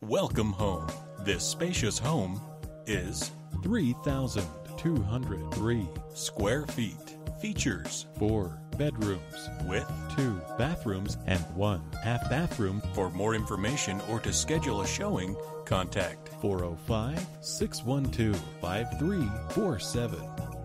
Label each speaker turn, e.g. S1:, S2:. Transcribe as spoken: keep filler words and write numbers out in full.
S1: Welcome home. This spacious home is
S2: three thousand two hundred three
S1: square feet. Features
S2: four bedrooms
S1: with
S2: two bathrooms and one half bathroom.
S1: For more information or to schedule a showing, contact
S2: four oh five, six one two, five three four seven.